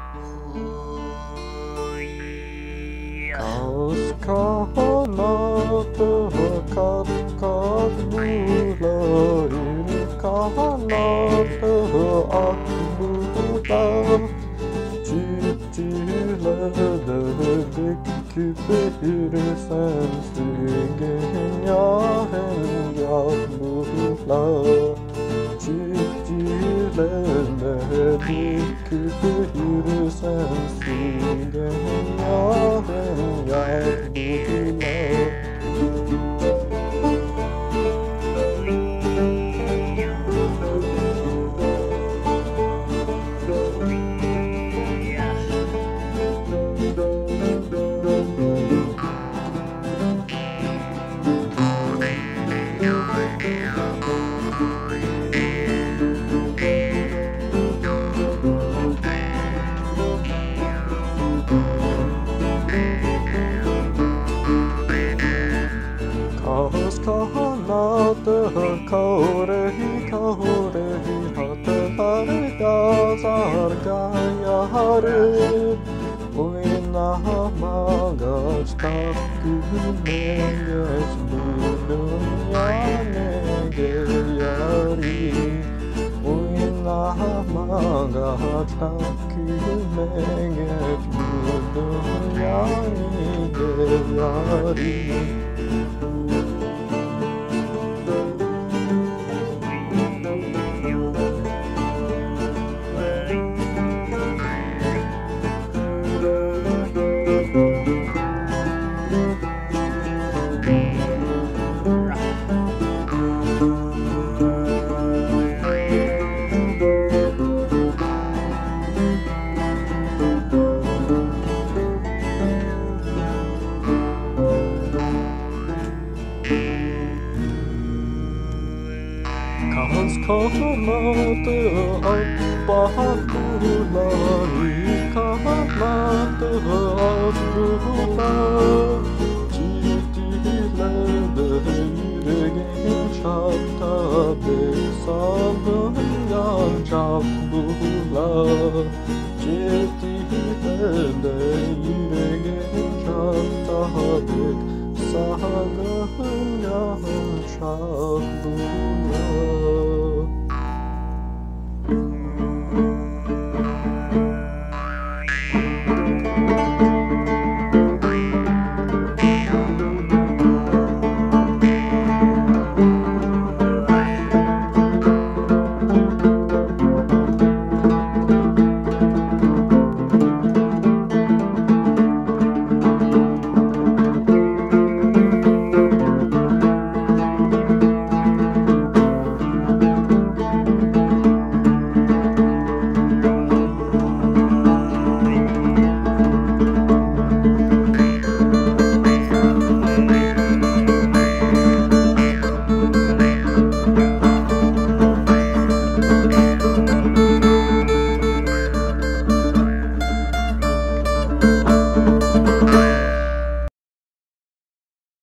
Kaz kanatı kat kat bulayım, kanatı ak bular. Çiftçilerde bir sensin yarın yağmurlar. Çiftçilerde bir sensin yarın yağmurlar. Kaz kanatı kavrehi kavrehi hatlar gazar gayarı. Oynama ağaçta güneş bu dünya ne yari. Oynama ağaçta güneş bu dünya ne yari. Kaz kanatı ak baharlar, kanatı ak bular. Çiftçilerde yüreğin çapta besalın yan çap bular. Çiftçilerde